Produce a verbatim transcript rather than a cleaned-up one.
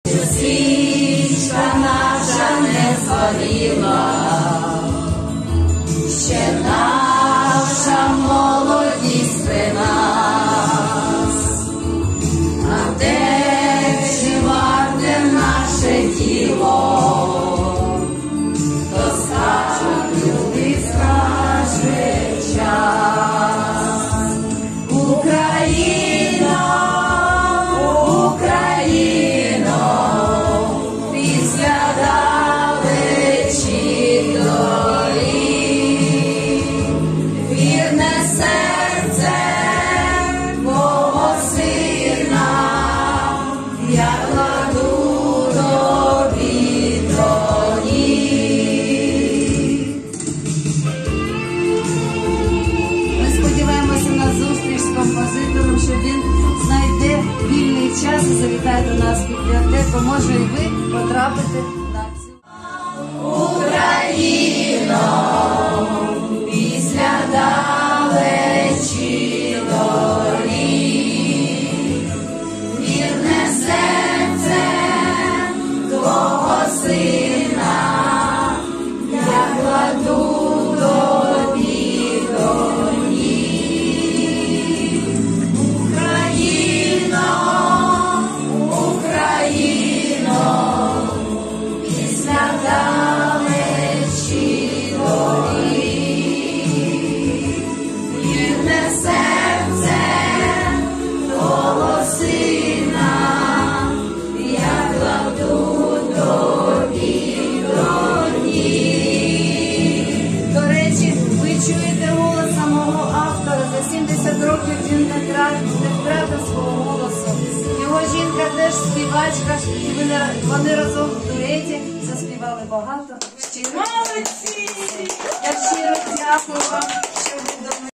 Свічка наша не згоріла, ще наша молодість при нас, а де чи варте наше тіло, то скажуть люди, скаже час. Україно, Україно, після далечі долі, вірне серце твого сина я кладу тобі до ніг. Ми сподіваємося на зустріч з композитором, що він знайде вільний час і завітає до нас в бібліотеку. Може і ви потрапите на цю. Україно, після далечі долі, вірне серце твого сина я кладу тобі до ніг. Україно, Україно, після далечі долі, вірне серце твого сина я кладу тобі до ніг. До речі, ви чуєте голос самого автора. За сімдесят років він не втратив, не втратив свого голосу. Його жінка теж співачка, і вони, вони разом в дуеті заспівали багато. Молодці! Я щиро дякую вам, що ви